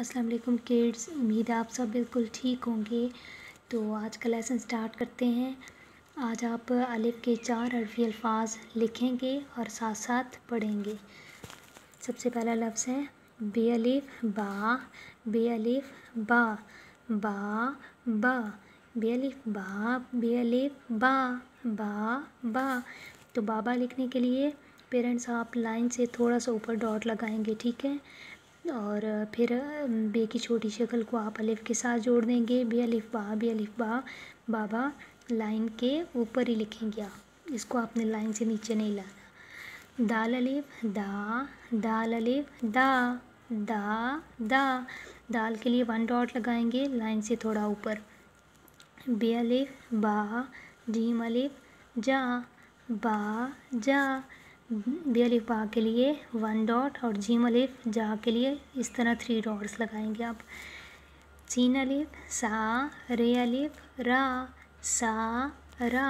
अस्सलाम वालेकुम किड्स, उम्मीद है आप सब बिल्कुल ठीक होंगे। तो आज का लेसन स्टार्ट करते हैं। आज आप अलिफ के 4 हरफी अल्फाज लिखेंगे और साथ साथ पढ़ेंगे। सबसे पहला लफ्ज़ है बे अलिफ बा, बे अलिफ बा, बा बा, बे अलिफ बा, बे अलिफ बा, बा बा। तो बाबा लिखने के लिए पेरेंट्स आप लाइन से थोड़ा सा ऊपर डॉट लगाएंगे, ठीक है। और फिर बे की छोटी शक्ल को आप अलिफ के साथ जोड़ देंगे। बे अलिफ बा, बे अलिफ बा, बाबा लाइन के ऊपर ही लिखेंगे आप, इसको आपने लाइन से नीचे नहीं लाना। दाल अलिफ दा, दाल अलिफ दा, दा दा, दाल के लिए 1 डॉट लगाएंगे लाइन से थोड़ा ऊपर। बे अलिफ बा, जीम अलिफ जा, बा जा, बे अलिफ बा के लिए 1 डॉट और जीम अलिफ जा के लिए इस तरह 3 डॉट्स लगाएंगे आप। सीन अलिफ सा, रे अलिफ रा, सा रा।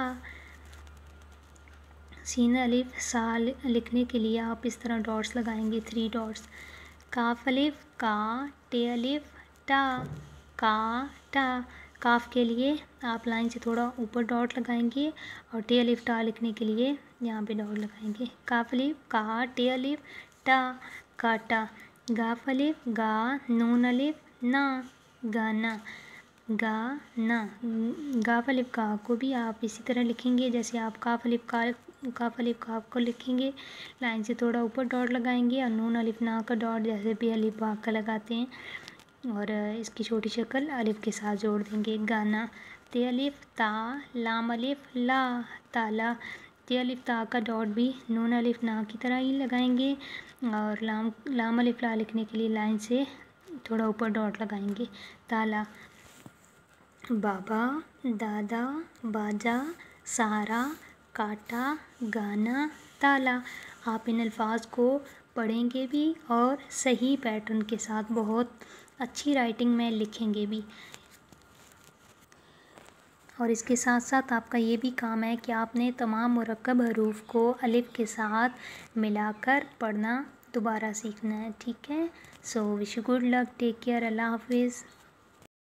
सीन अलिफ सा लिखने के लिए आप इस तरह डॉट्स लगाएंगे 3 डॉट्स। काफ अलिफ का, टे अलिफ टा, का टा। काफ के लिए आप लाइन से थोड़ा ऊपर डॉट लगाएंगे और टे अलिफ टा लिखने के लिए यहाँ पे डॉट लगाएंगे। काफ अलिफ का, टे अलिफ टा, काटा। गाफ अलिफ गा, नून अलिफ ना, गाना, गा ना। गाफ अलिफ का को भी आप इसी तरह लिखेंगे जैसे आप काफ अलिफ का को लिखेंगे, लाइन से थोड़ा ऊपर डॉट लगाएंगे और नून अलिफ ना का डॉट जैसे बे अलिफ बा का लगाते हैं और इसकी छोटी शक्ल अलिफ के साथ जोड़ देंगे। गाना। ते अलिफ ता, लाम अलिफ ला, ताला। ते अलिफ ता का डॉट भी नून अलिफ ना की तरह ही लगाएंगे और लाम अलिफ ला लिखने के लिए लाइन से थोड़ा ऊपर डॉट लगाएंगे। ताला। बाबा, दादा, बाजा, सहारा, काटा, गाना, ताला। आप इन अल्फाज को पढ़ेंगे भी और सही पैटर्न के साथ बहुत अच्छी राइटिंग में लिखेंगे भी। और इसके साथ साथ आपका ये भी काम है कि आपने तमाम मुरक्कब हरूफ को अलिफ के साथ मिलाकर पढ़ना दोबारा सीखना है, ठीक है। So wish you good luck, take care, अल्लाह हाफिज़।